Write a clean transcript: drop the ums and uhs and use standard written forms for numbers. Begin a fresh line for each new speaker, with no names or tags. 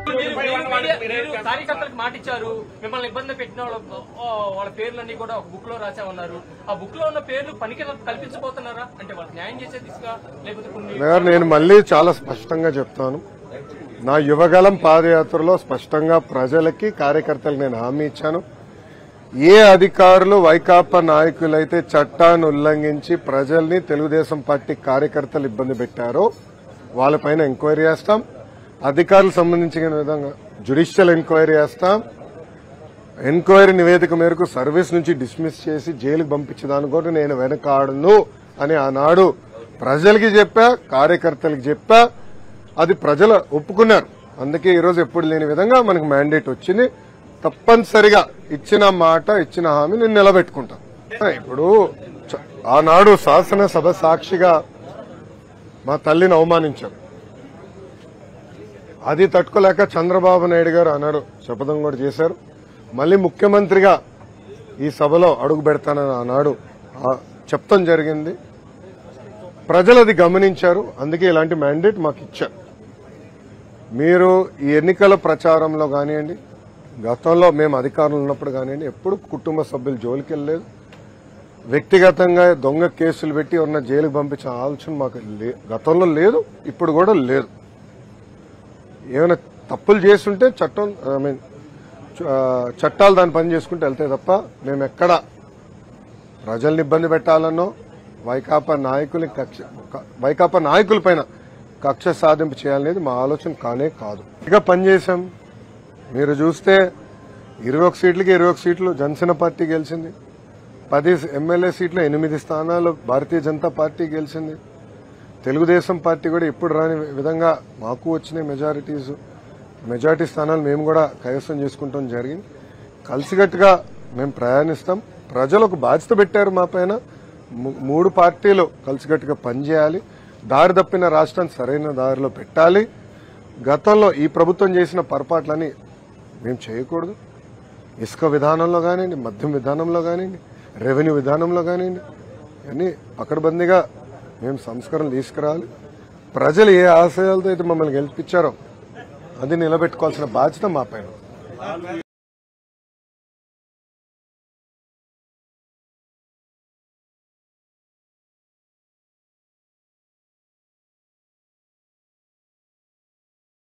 కార్యకర్తలకు మాట ఇచ్చారు, మిమ్మల్ని ఇబ్బంది పెట్టిన వాళ్ళ పేర్లన్నీ కూడా ఒక బుక్ లో రాసామన్నారు. ఆ బుక్ లో ఉన్న పేర్లు పనికి కల్పించబోతున్నారా? అంటే వాళ్ళు న్యాయం చేసే దిశగా లేకపోతే
నేను మళ్ళీ చాలా స్పష్టంగా చెప్తాను. నా యువగలం పాదయాత్రలో స్పష్టంగా ప్రజలకి కార్యకర్తలకు నేను హామీ ఇచ్చాను. ఏ అధికారులు వైకాపా నాయకులైతే చట్టాన్ని ఉల్లంఘించి ప్రజల్ని తెలుగుదేశం పార్టీ కార్యకర్తలు ఇబ్బంది పెట్టారో వాళ్ళపైన ఎంక్వైరీ చేస్తాం. అధికారులకు సంబంధించిన విధంగా జ్యుడిషియల్ ఎంక్వైరీ చేస్తాం. ఎంక్వైరీ నివేదిక మేరకు సర్వీస్ నుంచి డిస్మిస్ చేసి జైలుకు పంపించేదాన్ని కూడా నేను వెనకాడను అని ఆనాడు ప్రజలకి చెప్పా, కార్యకర్తలకు చెప్పా. అది ప్రజలు ఒప్పుకున్నారు. అందుకే ఈరోజు ఎప్పుడు లేని విధంగా మనకు మ్యాండేట్ వచ్చింది. తప్పనిసరిగా ఇచ్చిన మాట, ఇచ్చిన హామీ నేను నిలబెట్టుకుంటాను. ఇప్పుడు ఆనాడు శాసనసభ సాక్షిగా మా తల్లిని అవమానించారు. అది తట్టుకోలేక చంద్రబాబు నాయుడు గారు ఆనాడు శపథం కూడా చేశారు. మళ్లీ ముఖ్యమంత్రిగా ఈ సభలో అడుగు పెడతానని ఆనాడు చెప్తాం జరిగింది. ప్రజలు అది గమనించారు. అందుకే ఇలాంటి మ్యాండేట్ మాకు ఇచ్చారు. మీరు ఈ ఎన్నికల ప్రచారంలో కానివ్వండి, గతంలో మేము అధికారంలో ఉన్నప్పుడు కానివ్వండి, ఎప్పుడు కుటుంబ సభ్యులు జోలికి వెళ్ళలేదు. వ్యక్తిగతంగా దొంగ కేసులు పెట్టి ఉన్న జైలుకు పంపించిన ఆలోచన మాకు గతంలో లేదు, ఇప్పుడు కూడా లేదు. ఏమైనా తప్పులు చేస్తుంటే చట్టాలు దాని పని చేసుకుంటూ వెళ్తే తప్ప మేము ఎక్కడ ప్రజల్ని ఇబ్బంది పెట్టాలనో వైకాపా నాయకులపైన కక్ష సాధింపు చేయాలనేది మా ఆలోచన కానే కాదు. ఇక పనిచేశాం. మీరు చూస్తే 21 సీట్లకి 21 సీట్లు జనసేన పార్టీ గెలిచింది. 10 ఎమ్మెల్యే సీట్లు 8 స్థానాలు భారతీయ జనతా పార్టీ గెలిచింది. తెలుగుదేశం పార్టీ కూడా ఇప్పుడు రాని విధంగా మాకు వచ్చిన మెజారిటీ స్థానాలు మేము కూడా కైవసం చేసుకుంటాం జరిగింది. కలిసికట్టుగా మేము ప్రయాణిస్తాం. ప్రజలు ఒక బాధ్యత పెట్టారు మా పైన. 3 పార్టీలు కలిసికట్టుగా పనిచేయాలి. దారి తప్పిన రాష్ట్రాన్ని సరైన దారిలో పెట్టాలి. గతంలో ఈ ప్రభుత్వం చేసిన పొరపాట్లని మేము చేయకూడదు. ఇసుక విధానంలో కానివ్వండి, మద్యం విధానంలో కానివ్వండి, రెవెన్యూ విధానంలో కానివ్వండి, అన్ని పకడ్బందీగా మేము సంస్కరణలు తీసుకురావాలి. ప్రజలు ఏ ఆశయాలతో అయితే మమ్మల్ని గెలిపించారో అది నిలబెట్టుకోవాల్సిన బాధ్యత మా పైన.